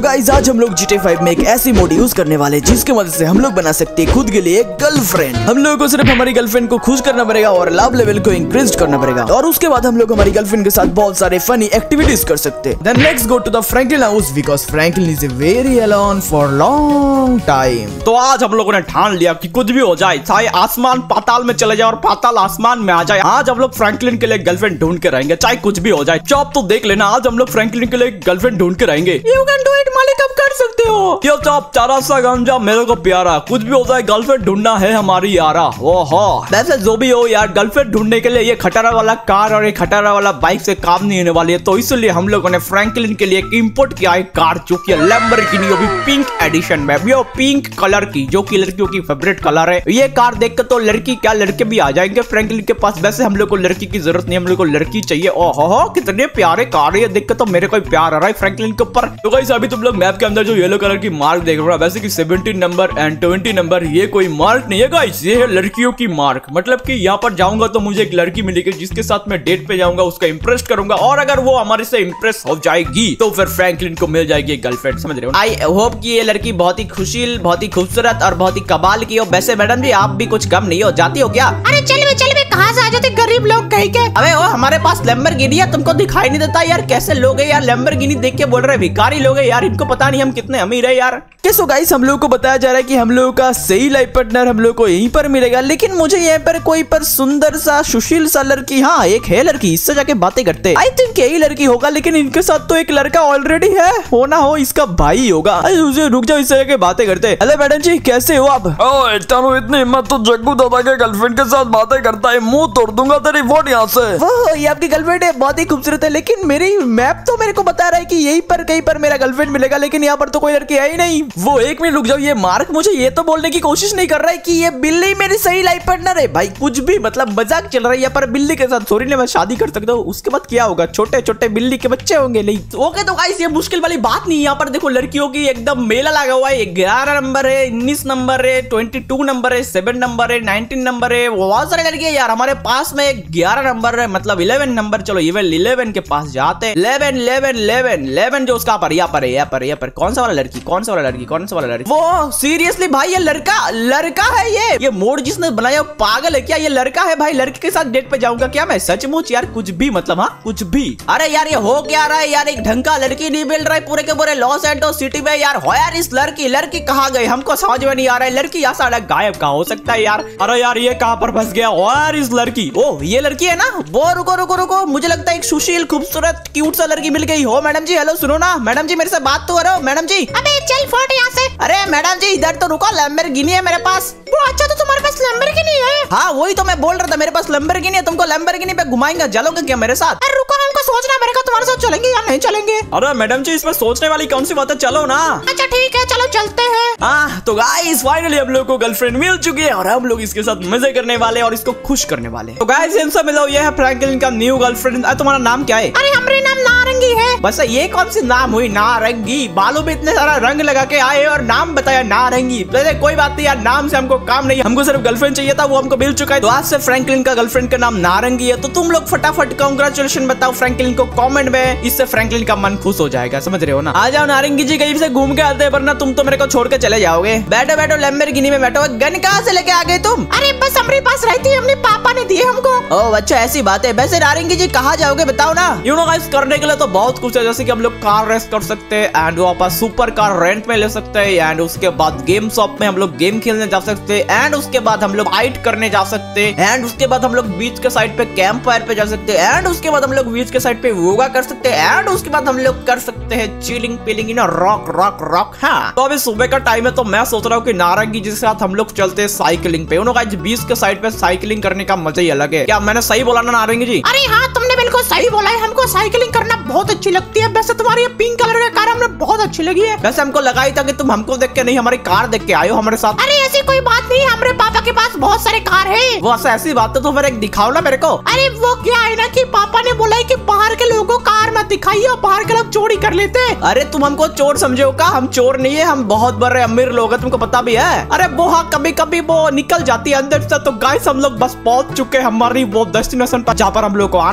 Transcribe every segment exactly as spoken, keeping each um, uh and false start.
Guys आज हम लोग जी टी ए फाइव में एक ऐसी मोड यूज करने वाले जिसके मदद से हम लोग बना सकते हैं खुद के लिए एक गर्लफ्रेंड। हम लोगों को सिर्फ हमारी गर्लफ्रेंड को खुश करना पड़ेगा और लव लेवल को इंक्रीज करना पड़ेगा और उसके बाद हम लोग हमारी गर्लफ्रेंड के साथ बहुत सारे फनी एक्टिविटीज कर सकते हैं। Then let's go to the Franklin house because Franklin is very alone for long time. तो आज हम लोगों ने ठान लिया कि कुछ भी हो जाए, चाहे आसमान पाताल में चले जाए और पाताल आसमान में आ जाए, आज हम लोग फ्रैंकलिन के लिए गर्लफ्रेंड ढूंढ के रहेंगे, चाहे कुछ भी हो जाए। चॉप तो देख लेना, आज हम लोग फ्रैंकलिन के लिए गर्लफ्रेंड ढूंढ के रहेंगे। यू कैन डू इट मालिक, आप कर सकते हो। यो चॉप चारा सा गंजा मेरे को प्यारा, कुछ भी हो जाए गर्लफ्रेंड ढूंढना है हमारी यारा। ओहो वैसे जो भी हो यार, गर्लफ्रेंड ढूंढने के लिए ये खटारा वाला कार और ये खटारा वाला बाइक से काम नहीं होने वाली है, तो इसलिए हम लोगों ने फ्रैंकलिन के लिए एक इंपोर्ट किया है कार, जो कि लैम्बोर्गिनी, वो भी पिंक एडिशन में, वो पिंक कलर की, जो कि लड़कियों की फेवरेट कलर है। ये कार देख कर तो लड़की क्या लड़के भी आ जाएंगे फ्रैंकलिन के पास। वैसे हम लोग को लड़की की जरूरत नहीं, हम लोग को लड़की चाहिए। ओहो कितने प्यारे कार है, देख कर तो मेरे को प्यार आ रहा है फ्रैंकलिन के ऊपर। तो गाइस अभी तुम लोग मैप के अंदर जो येलो कलर की मार्क देख रहे हो, वैसे कि seventeen number and twenty number, ये कोई मार्क नहीं है गाइस, ये है लड़कियों की मार्क। मतलब कि यहाँ पर जाऊंगा तो मुझे एक लड़की मिलेगी जिसके साथ मैं डेट पे जाऊंगा, उसका इंप्रेस करूंगा, और अगर वो हमारे से इंप्रेस हो जाएगी तो फिर फ्रैंकलिन को मिल जाएगी गर्लफ्रेंड। समझ रहे हो? आई होप कि ये लड़की बहुत ही खुशी, बहुत ही खूबसूरत और बहुत ही कमाल की हो। वैसे मैडम जी आप भी कुछ कम नहीं हो, जाती हो क्या? अरे चल बे चल बे, कहाँ से आ जाते गरीब लोग कहीं के। अबे वो हमारे पास लैम्बोर्गिनी है, तुमको दिखाई नहीं देता यार? कैसे लोग है यार, लैम्बोर्गिनी देख के बोल रहे भिखारी लोग है यार, इनको पता नहीं हम कितने अमीर है यार। सो गाइस हम लोगों को बताया जा रहा है कि हम लोगों का सही लाइफ पार्टनर हम लोग को यहीं पर मिलेगा, लेकिन मुझे यहाँ पर कोई पर सुंदर सा सुशील सा लड़की, हाँ एक है लड़की, इससे जाके बातें करते। आई थिंक यही लड़की होगा, लेकिन इनके साथ तो एक लड़का ऑलरेडी है, हो ना हो इसका भाई होगा। उसे रुक जाओ, इससे जाके बातें करते। हेलो मैडम जी कैसे हो आप? ओ इतनी हिम्मत तो जग्गू दादा के गर्लफ्रेंड के साथ बातें करता है, मुंह तोड़ दूंगा तेरी वोट यहाँ से। वो ये आपकी गर्लफ्रेंड है, बहुत ही खूबसूरत है, लेकिन मेरी मैप तो मेरे को बता रहा है कि यहीं पर कहीं पर मेरा गर्लफ्रेंड मिलेगा, लेकिन यहाँ पर तो कोई लड़की है ही नहीं। वो एक मिनट रुक जाओ, ये मार्क मुझे ये तो बोलने की कोशिश नहीं कर रहा है कि ये बिल्ली मेरी सही लाइफ पार्टनर है। भाई कुछ भी मतलब मजाक चल रहा है यहाँ पर बिल्ली के साथ। सॉरी ने मैं शादी कर सकता हूँ, उसके बाद क्या होगा? छोटे छोटे बिल्ली के बच्चे होंगे। नहीं ओके तो गाइस ये मुश्किल वाली बात नहीं। यहाँ पर देखो लड़कियों की एकदम मेला लगा हुआ है, ग्यारह नंबर है, उन्नीस नंबर है, ट्वेंटी टू नंबर है, सेवन नंबर है, नाइनटीन नंबर है, बहुत सारे लड़की है यार। हमारे पास में ग्यारह नंबर है, मतलब इलेवन नंबर। चलो इलेवन के पास जाते हैं। इलेवन इलेवन इलेवन इलेवन जो उसका पर यहाँ पर है, यहाँ पर यहाँ पर कौन सा वाला लड़की, कौन सा वाला लड़की, कौन सा वाला लड़की? वो सीरियसली भाई ये लड़का लड़का है, ये ये मोड जिसने बनाया पागल है क्या? ये लड़का है भाई, लड़के के साथ डेट पे जाऊंगा क्या मैं? सचमुच यार कुछ भी मतलब, हाँ कुछ भी। अरे यार ये हो क्या रहा है यार, एक ढंग का लड़की नहीं मिल रहा है पूरे के पूरे लॉस एंजल्स सिटी में यार। हो यार इस लड़की लड़की कहाँ गई, हमको समझ में नहीं आ रहा है। लड़की यहाँ से गायब कहाँ हो सकता है यार? अरे यार ये कहाँ पर फंस गया यार इस लड़की। ओ ये लड़की है ना वो, रुको रुको रुको, मुझे लगता है एक सुशील खूबसूरत क्यूट सा लड़की मिल गई हो। मैडम जी हेलो सुनो ना, मैडम जी मेरे से बात तो करो मैडम जी। अबे चल फोट यहाँ से। अरे मैडम जी इधर तो रुको, लैम्बोर्गिनी है मेरे पास। वो अच्छा तो तुम्हारे पास लैम्बोर्गिनी है? हाँ वही तो मैं बोल रहा था, मेरे पास लैम्बोर्गिनी है। तुमको लैम्बोर्गिनी पे घुमाएंगे, चलोगे क्या मेरे साथ? अरे रुको हमको सोचना पड़ेगा, तुम्हारे साथ चलेंगे या नहीं चलेंगे। अरे मैडम जी इसमें सोचने वाली कौन सी बात है, चलो ना। अच्छा ठीक है चलो चलते हैं। हाँ तो गाइस फाइनली हम लोग को गर्लफ्रेंड मिल चुकी है और हम लोग इसके साथ मजे करने वाले और इसको खुश करने वाले। तो गाइस इनसे मिलो, ये है फ्रैंकलिन का न्यू गर्लफ्रेंड। तुम्हारा नाम क्या है? अरे हमारे नाम नारंगी है। बस ये कौन सी नाम हुई नारंगी? बालों में इतने सारा रंग लगा के आए और नाम बताया नारंगी। कोई बात नहीं यार, नाम से हमको काम नहीं, हमको सिर्फ गर्लफ्रेंड चाहिए था, वो हमको मिल चुका है। तो आज से फ्रैंकलिन का गर्लफ्रेंड का नाम नारंगी है। तो तुम लोग फटाफट कांग्रेचुलेशन बताओ फ्रैंकलिन को कमेंट में, इससे फ्रैंकलिन का मन खुश हो जाएगा। समझ रहे हो ना? आ जाओ नारंगी जी, कहीं से घूम के आते हैं, वरना तुम तो मेरे को छोड़ के चले जाओगे। बैठो बैठो लैम्बोर्गिनी में बैठो। गन कहाँ से लेके आ गए तुम? अरे बस हमारे पास रहती है, हमने पापा ने दिए हमको। ओह अच्छा ऐसी बात है। वैसे नारंगी जी कहाँ जाओगे बताओ ना? यू नो गाइस करने के लिए तो बहुत कुछ है, जैसे कि हम लोग कार रेस कर सकते हैं एंड वहाँ पर सुपर कार रेंट में ले सकते हैं एंड उसके बाद गेम शॉप में हम लोग गेम खेलने जा सकते हैं एंड उसके बाद हम लोग हाइट करने जा सकते हैं एंड उसके बाद हम लोग बीच के साइड पे कैंप फायर पे जा सकते हैं एंड उसके बाद हम लोग बीच के साइड पे योगा कर सकते हैं एंड उसके बाद हम लोग कर सकते हैं chilling pilling in rock rock rock. हाँ तो अभी सुबह का टाइम है, तो मैं सोच रहा हूँ कि नारंगी जी के साथ हम लोग चलते हैं साइकिलिंग पे। उन्होंने गाइस बीच के साइड पे साइकिलिंग करने का मजा ही अलग है। क्या मैंने सही बोला ना नारंगी जी? अरे हाँ तुमने बिल्कुल सही बोला है, हमको साइकिलिंग करना बहुत अच्छी लगती है। वैसे तुम्हारी पिंक कलर की कार हमें बहुत अच्छी लगी है। वैसे हमको लगा ही था कि तुम हमको देख के नहीं हमारी कार देख के आए हो हमारे साथ। अरे ऐसी कोई बात नहीं, हमारे पापा के पास बहुत सारे कार है। वो ऐसी बात है तो फिर एक दिखाओ ना मेरे को। अरे वो क्या है ना कि पापा ने बोला है कि बाहर के लोगों को कार मत दिखाइए और बाहर के लोग चोरी कर लेते हैं। अरे तुम हमको चोर समझे हो का? हम चोर नहीं है, हम बहुत बड़े अमीर लोग हैं, तुमको पता भी है। अरे वो हाँ कभी कभी वो निकल जाती है अंदर से। तो गाइस हम लोग बस पहुंच चुके हैं हमारी वो डेस्टिनेशन पर जहाँ पर हम लोग को आना था।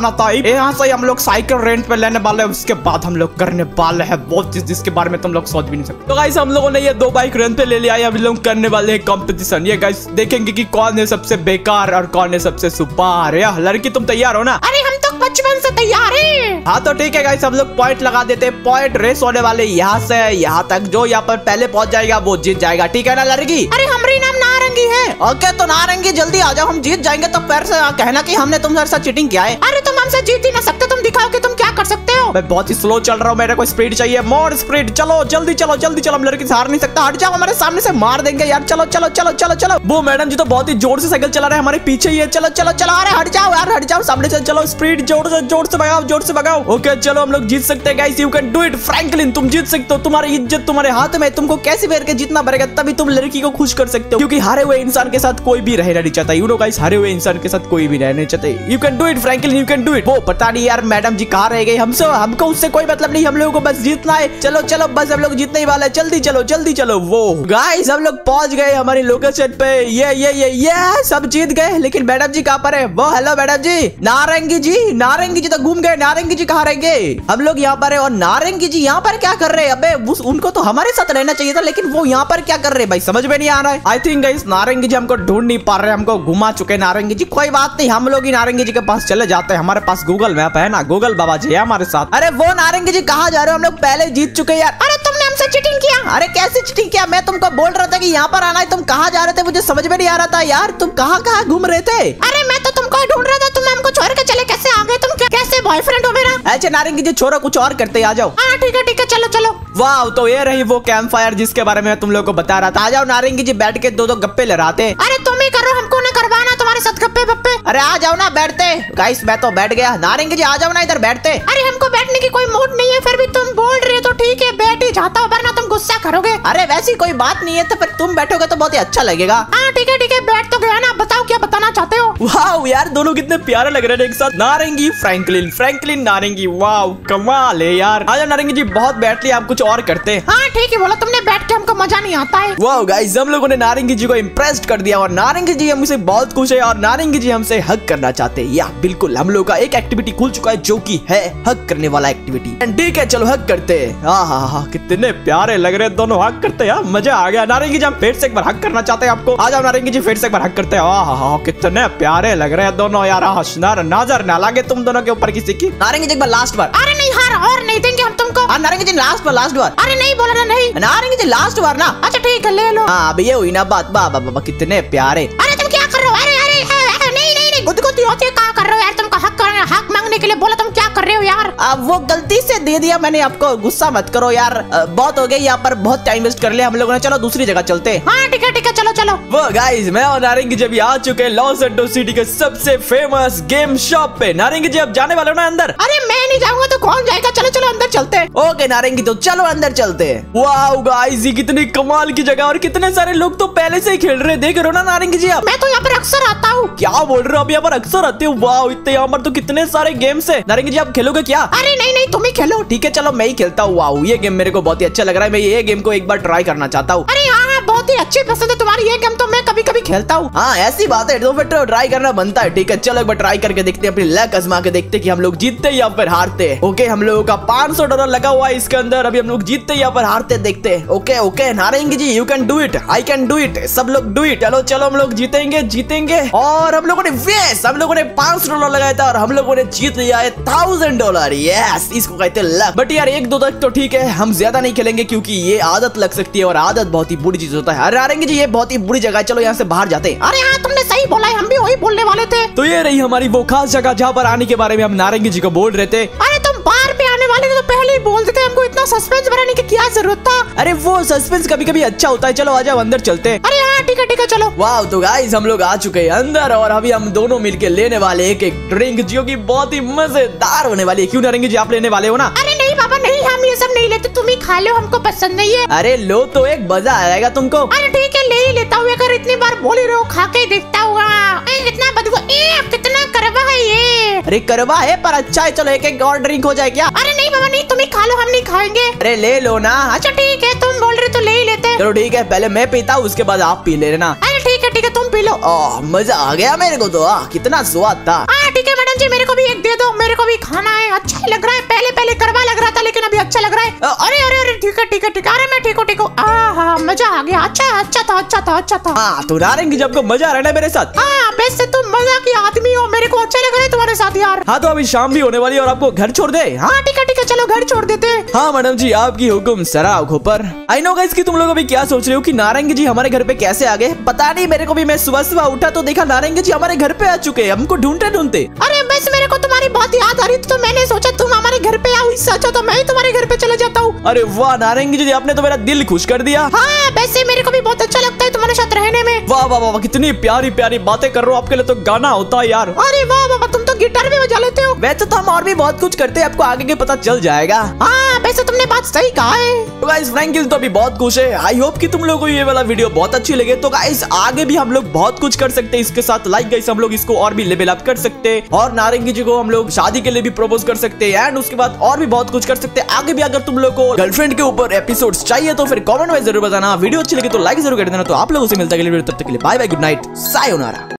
यहाँ से हम लोग साइकिल रेंट पे लेने वाले हैं, उसके बाद हम लोग करने वाले हैं बहुत चीज जिसके बारे में तुम लोग सोच भी नहीं सकते। तो गाइस हम लोगों ने ये दो बाइक रेंट पे ले लिया है, अभी लोग करने वाले हैं कंपटीशन। ये गाइस देखेंगे कि कौन है सबसे बेकार और कौन है सबसे सुपार। या लड़की तुम तैयार हो ना? अरे हम तो बचपन से तैयार है। हाँ तो ठीक है गाइस, हम लोग पॉइंट लगा देते हैं। पॉइंट रेस होने वाले यहाँ से यहाँ तक, जो यहाँ पर पहले पहुंच जाएगा वो जीत जाएगा, ठीक है ना लड़की? अरे हमारी नाम नारंगी है। ओके तो नारंगी जल्दी आ जाओ, हम जीत जाएंगे। तो फिर से कहना कि हमने तुम्हारे साथ चीटिंग किया है। अरे तुम हमसे जीत ही ना सकते, तुम दिखाओ कि तुम क्या कर सकते हो। मैं बहुत ही स्लो चल रहा हूँ, मेरे को स्पीड चाहिए, मोर स्पीड। चलो जल्दी चलो जल्दी चलो, हम लड़की से हार नहीं सकता। हट जाओ, हमारे सामने से मार देंगे यार। चलो चलो चलो चलो चलो। वो मैडम जी तो बहुत ही जोर से साइकिल चला रहे हैं, हमारे पीछे ही है। चलो चलो चलो, अरे हट जाओ यार, हट जाओ सामने से। चलो स्पीड जोर से जोर से भगाओ, जोर से भगाओ। ओके चलो हम लोग जीत सकते हैं guys, you can do it Franklin, तुम जीत सकते हो। तुम्हारी इज्जत तुम्हारे हाथ में, तुमको कैसे भी करके जीतना पड़ेगा, तभी तुम लड़की को खुश कर सकते हो। क्योंकि हारे हुए इंसान के साथ कोई भी रहना नहीं चाहता, यू नो गाइस, हारे हुए इंसान के साथ कोई भी रहना नहीं चाहते। You can do it Franklin, you can do it. वो पता नहीं यार मैडम जी कहाँ रह गई, हमसे हमको उससे कोई मतलब नहीं, हम लोगों को बस जीतना है। चलो चलो बस हम लोग जीतने ही वाले हैं, जल्दी चलो जल्दी चलो। वो गाइस हम लोग पहुंच गए हमारी लोकेशन पे। ये ये ये ये सब जीत गए, लेकिन मैडम जी कहाँ पर है? वो हेलो मैडम जी। नारंगी जी, नारंगी जी तो घूम गए, नारंगी जी कहाँ रहेंगे? हम लोग यहाँ पर है और नारंगी जी यहाँ पर क्या कर रहे हैं? अबे उस, उनको तो हमारे साथ रहना चाहिए था, लेकिन वो यहाँ पर क्या कर रहे हैं भाई, समझ में नहीं आ रहा है। आई थिंक गाइस नारंगी जी हमको ढूंढ नहीं पा रहे, हमको घुमा चुके नारंगी जी। कोई बात नहीं, हम लोग ही नारंगी जी के पास चले जाते हैं, हमारे पास गूगल मैप है ना, गूगल बाबा जी है हमारे साथ। अरे वो नारंगी जी कहाँ जा रहे हो? हम लोग पहले जीत चुके हैं यार। अरे तुमने हमसे चीटिंग किया। अरे कैसे चीटिंग किया? मैं तुमको बोल रहा था कि यहाँ पर आना है, तुम कहाँ जा रहे थे? मुझे समझ में नहीं आ रहा था यार, तुम कहाँ कहाँ घूम रहे थे? अरे मैं तो तुमको ढूंढ रहा था, तुम हमको छोड़ के चले कैसे आ गए? तुम क्या कैसे बॉयफ्रेंड हो मेरा? अच्छा नारंगी जी छोड़ो, कुछ और करते, आ जाओ। हाँ ठीक है ठीक है, चलो चलो। वाह, तो ये रही वो कैंप फायर जिसके बारे में तुम लोग को बता रहा था। आ जाओ नारंगी जी, बैठ के दो दो गप्पे लड़ाते। अरे तुम ही करो, हमको ना करवाना तुम्हारे साथ गप्पे बप्पे। अरे आ जाओ ना, बैठते। गाइस मैं तो बैठ गया, नारंगी जी आ जाओ ना इधर बैठते। अरे हमको बैठने की कोई मूड नहीं है, फिर भी तुम बोल रहे हो तो ठीक है, बैठ ही जाता हूँ, वरना तुम गुस्सा करोगे। अरे वैसी कोई बात नहीं है, तो फिर तुम बैठोगे तो बहुत ही अच्छा लगेगा। हाँ ठीक है ठीक है, बैठ तो गया ना, बताओ क्या बताना चाहते हो? वाह यार दोनों कितने प्यारे लग रहे हैं एक साथ, नारंगी फ्रैंकलिन, फ्रैंकलिन नारंगी। वाह कमाल है यार। आजा नारंगी जी, बहुत बैठ लिया, आप कुछ और करते हैं। हाँ ठीक है, बोला तुमने, बैठ के हमको मजा नहीं आता है। वाह गाइस हम लोगों ने नारंगी जी को इम्प्रेस कर दिया और नारंगी जी हमसे बहुत खुश है और नारंगी जी हमसे हक करना चाहते हैं। या बिल्कुल, हम लोग का एक एक्टिविटी खुल चुका है जो कि है हक करने वाला एक्टिविटी। ठीक है चलो हक करते हैं। हाँ हाँ हाँ, कितने प्यारे लग रहे हैं दोनों, हक करते हैं, मजा आ गया। नारंगी जी हम फिर से एक बार हक करना चाहते हैं आपको, आ जाओ नारंगी जी, फिर से एक बार हक करते हैं। हाँ हाँ, कितने प्यारे लग रहे हैं दोनों यार, हंसना नजर ना लगे तुम दोनों के ऊपर किसी की। नारंगी जी एक बार लास्ट बार। अरे नहीं हार, और नहीं देंगे हम तुमको। हाँ नारंगी जी लास्ट बार, लास्ट बार। अरे नहीं बोला ना, नहीं नारंगी जी लास्ट बार ना। अच्छा ठीक है, ले लो। हाँ अब ये हुई ना बात। बाबा बाबा कितने प्यारे। अरे तुम क्या कर रहे हो? अरे अरे अरे नहीं नहीं नहीं, गुदगुदी होती है, क्या कर रहे हो यार? तुमको हक कर, हक मांगने के लिए बोला, तुम क्या कर रहे हो यार? अब वो गलती से दे दिया मैंने आपको, गुस्सा मत करो यार, अ, बहुत हो गया यहाँ पर, बहुत टाइम वेस्ट कर लिया हम लोगों ने। चलो दूसरी जगह चलते हैं। हाँ ठीक है ठीक है, चलो चलो। वो गाइस मैं और नारंगी जी अभी आ चुके हैं लॉस एंजल्स सिटी के सबसे फेमस गेम शॉप पे। नारंगी जी आप जाने वाले हो ना अंदर? अरे मैं नहीं जाऊंगा तो कौन जाएगा? चलो चलो अंदर चलते हैं। ओके नारंगी तो चलो अंदर चलते हैं। वाओ गाइस ये कितनी कमाल की जगह और कितने सारे लोग तो पहले से ही खेल रहे हैं, देख रहे हो ना नारंगी जी आप? मैं तो यहाँ पर अक्सर आता हूँ। क्या बोल रहे हो, आप यहाँ पर अक्सर आते हो? वाओ इतने यहाँ पर तो कितने सारे गेम्स है। नारंगी जी आप खेलोगे क्या? अरे नहीं नहीं, तुम ही खेलो। ठीक है चलो मैं ही खेलता हूँ। वाओ ये गेम मेरे को बहुत ही अच्छा लग रहा है, मैं ये गेम को एक बार ट्राई करना चाहता हूँ। अरे हाँ हाँ, बहुत ही अच्छी पसंद है तुम्हारी ये गेम, तो मैं कभी कभी खेलता हूँ। हाँ ऐसी बात है, तो फिर तो ट्राई करना बनता है। ठीक है चलो एक बार ट्राई करके देखते हैं, अपनी लक आजमा के देखते हैं कि हम लोग जीतते या फिर हारते हैं। ओके हम लोगों का पाँच सौ डॉलर लगा हुआ है इसके अंदर, अभी हम लोग जीतते या फिर हारते देखते हैं। Okay okay Narangi ji you can do it, I can do it, सब लोग डू इट। चलो चलो हम लोग जीतेंगे जीतेंगे। और हम लोगों ने वेस हम लोगों ने पाँच सौ डॉलर लगाया था और हम लोगों ने जीत लिया है थाउजेंड डॉलर। यस इसको कहते हैं लक। बट यार एक दो तक तो ठीक है, हम ज्यादा नहीं खेलेंगे क्योंकि ये आदत लग सकती है और आदत बहुत ही बुरी चीज होता है। अरे नारंगी जी ये बहुत ही बुरी जगह है, चलो यहाँ से बाहर जाते हैं। अरे हाँ तुमने सही बोला है, हम भी वही बोलने वाले थे। तो ये रही हमारी वो खास जगह जहाँ पर आने के बारे में हम नारंगी जी को बोल रहे थे। अरे तुम बाहर पे आने वाले थे तो पहले ही बोल देते, हमको इतना सस्पेंस बनाने की क्या जरूरत था? अरे वो सस्पेंस कभी कभी अच्छा होता है। चलो आ जाओ अंदर चलते हैं। अरे हाँ ठीक है ठीक है, चलो। वाह तो गाइस हम लोग आ चुके हैं अंदर और अभी हम दोनों मिलके लेने वाले एक एक ड्रिंक जो कि बहुत ही मजेदार होने वाली है। क्यों नारंगी जी आप लेने वाले हो ना? अरे नहीं बाबा नहीं, हम ये सब नहीं लेते, तुम ही खा लो, हमको पसंद नहीं है। अरे लो तो एक मजा आएगा तुमको। अरे ठीक है ले ही लेता हूँ, अगर इतनी बार बोल ही रहे हो खा के देखता हुआ। कितना बदबू, कितना करवा है ये। अरे करवा है पर अच्छा है, चलो एक एक और ड्रिंक हो जाए क्या? अरे नहीं बाबा नहीं, तुम ही खा लो, हम नहीं खाएंगे। अरे ले लो ना। अच्छा ठीक है, तुम बोल रहे तो ले ही लेते। चलो ठीक है पहले मैं पीता हूँ उसके बाद आप पी लेना। अरे ठीक है ठीक है, तुम पी लो। ओह मजा आ गया मेरे को तो, आ, कितना स्वाद था। हाँ ठीक है मैडम जी मेरे को भी एक दे दो, मेरे को भी खाना है। अच्छा ही लग रहा है, पहले पहले करवा लग रहा था लेकिन अभी अच्छा लग रहा है। अरे अरे अरे ठीक है ठीक है ठीक है, अरे मैं ठीक हूँ ठीक हूँ। हाँ मजा आ गया, अच्छा अच्छा था अच्छा था अच्छा था। हाँ तो नारंगी जी आपको मजा आ रहा है मेरे साथ? हाँ वैसे तुम मजा की आदमी हो, मेरे को अच्छा लग रहा है तुम्हारे साथ यार। हाँ तो अभी शाम भी होने वाली है और आपको घर छोड़ दे? हाँ ठीक है ठीक है चलो घर छोड़ देते। हाँ मैडम जी आपकी हुक्म सराव खोपर। आई नो गाइस कि तुम लोग अभी क्या सोच रहे हो कि नारंगी जी हमारे घर पे कैसे आ गए। पता नहीं मेरे को भी, मैं सुबह सुबह उठा तो देखा नारंगी जी हमारे घर पे आ चुके हैं, हमको ढूंढते ढूंढते। अरे बस मेरे को तुम्हारी बहुत याद आ रही थी तो मैंने सोचा तुम हमारे घर पे आओ, इससे अच्छा तो मैं ही तुम्हारे घर पे चला जाता हूँ। अरे वाह नारंगी जी आपने तो मेरा दिल खुश कर दिया। हाँ वैसे मेरे को भी बहुत अच्छा लगता है तुम्हारे साथ रहने में। वाह वाह वाह कितनी प्यारी प्यारी बातें कर रहे हो, आपके लिए तो गाना होता है यार। अरे वाह वाह तुम तो गिटार भी बजा लेते हो। वैसे तो हम और भी बहुत कुछ करते हैं, आपको आगे के पता चल जाएगा। हाँ वैसे तुमने बात सही कहा है। तो गाइस फ्रैंकिल तो अभी बहुत खुश है। आई होप कि तुम लोगों को ये वाला वीडियो बहुत अच्छी लगे। तो गाइस आगे भी हम लोग बहुत कुछ कर सकते हैं इसके साथ। लाइक गाइस हम लोग इसको और भी लेवल अप कर सकते हैं और नारंगी जी को हम लोग शादी के लिए भी प्रपोज कर सकते हैं एंड उसके बाद और भी बहुत कुछ कर सकते हैं आगे भी। अगर तुम लोग को गर्लफ्रेंड के ऊपर एपिसोड्स चाहिए तो फिर कमेंट में जरूर बताना। वीडियो अच्छी लगी तो लाइक जरूर कर देना। तो आप लोगों से मिलता है अगले वीडियो, तब तक के लिए bye bye, good night, sayonara.